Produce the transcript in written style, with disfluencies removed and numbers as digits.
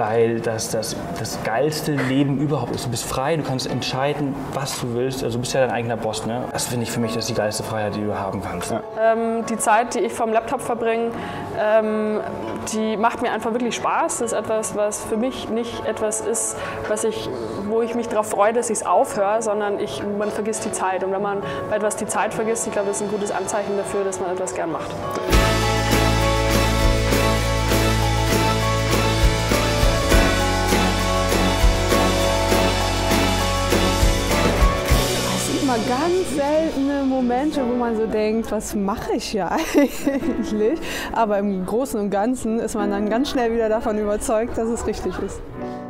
weil das geilste Leben überhaupt ist. Du bist frei, du kannst entscheiden, was du willst. Also du bist ja dein eigener Boss. Ne? Das finde ich für mich, das ist die geilste Freiheit, die du haben kannst. Ja. Die Zeit, die ich vom Laptop verbringe, die macht mir einfach wirklich Spaß. Das ist etwas, was für mich nicht etwas ist, wo ich mich darauf freue, dass ich es aufhöre, sondern man vergisst die Zeit. Und wenn man bei etwas die Zeit vergisst, ich glaube, das ist ein gutes Anzeichen dafür, dass man etwas gern macht. Ganz seltene Momente, wo man so denkt, was mache ich hier eigentlich? Aber im Großen und Ganzen ist man dann ganz schnell wieder davon überzeugt, dass es richtig ist.